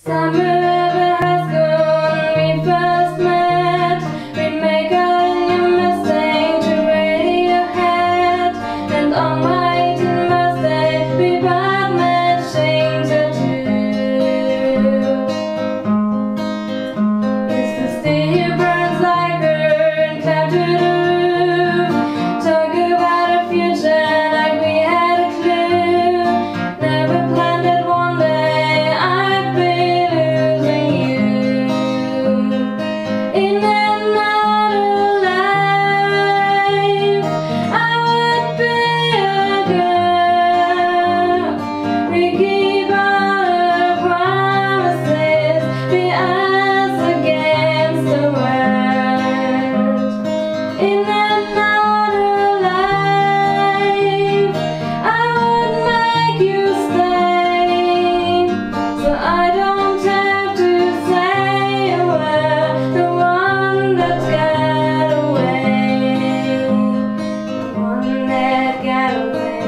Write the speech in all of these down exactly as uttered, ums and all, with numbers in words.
Summer ever has gone, we first met. We'd make out in your Mustang to Radiohead, and on my eighteen birthday we both matching tattoos. Used to stay here, burns like her, and climb to the roof, talk about our future like we had a clue. Never planned that one day I'd be in another life. I would be a girl. We keep all our promises, be us against the world. In another life, I would make you stay, so I don't have to say a word. The one that got away, the one that got away.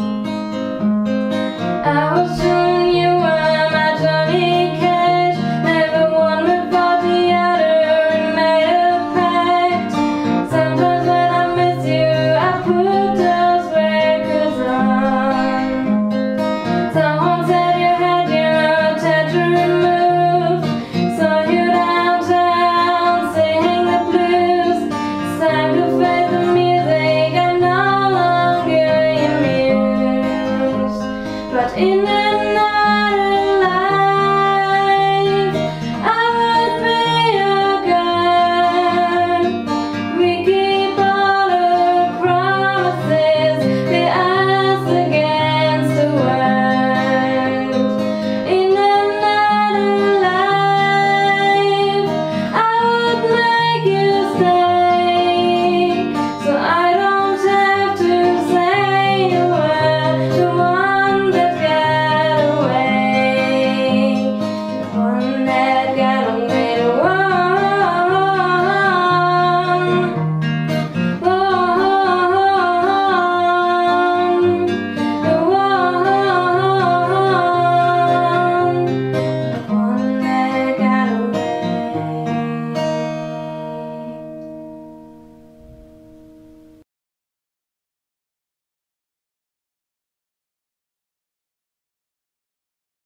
I was sure you were my Johnny Cash, never one without the other, we made a pact. Sometimes when I miss you, I put those records on. Someone said you had your tattoo removed, saw you downtown singing the blues. It's time to face the music, I'm no longer amused. But in